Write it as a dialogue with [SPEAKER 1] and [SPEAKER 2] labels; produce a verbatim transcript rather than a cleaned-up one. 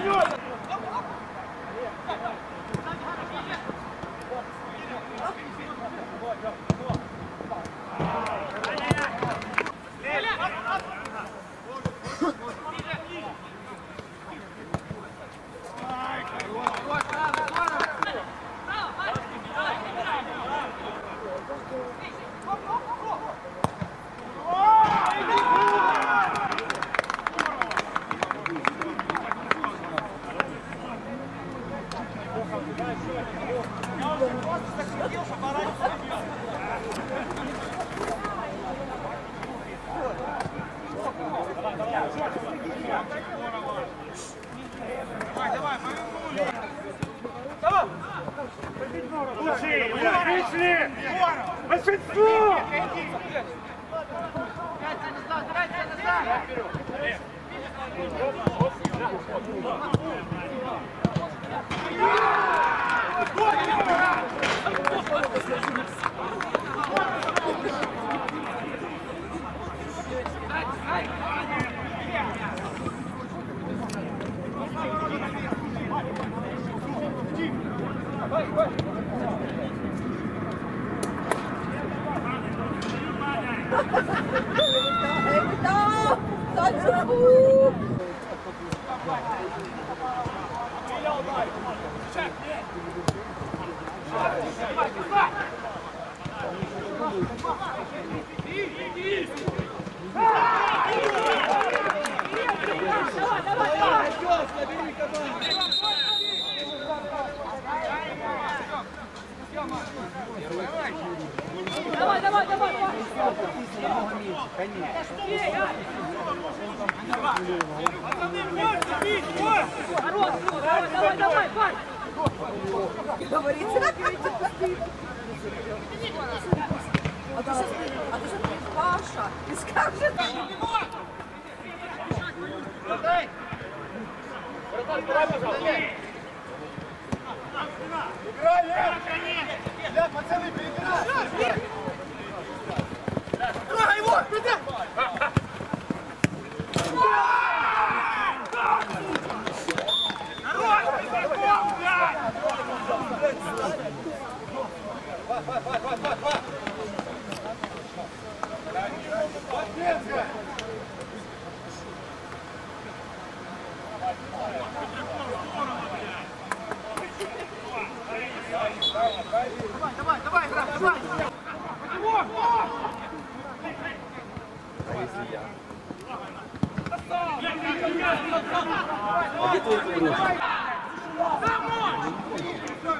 [SPEAKER 1] Давай, давай, давай! Хорош, давай, давай, давай, парь!
[SPEAKER 2] Говорите, а ты сейчас, а ты сейчас Паша и скажет.
[SPEAKER 3] Вратарь! Вратарь, давай, пожалуйста! Играй, Лев! Лев, пацаны, перебирай! Трогай его! Народ, пятаком, блядь! Пас, пас, пас, пас, пас, пас! Поддержка! Давай, давай, давай, играй, давай!
[SPEAKER 4] А где твой игрок?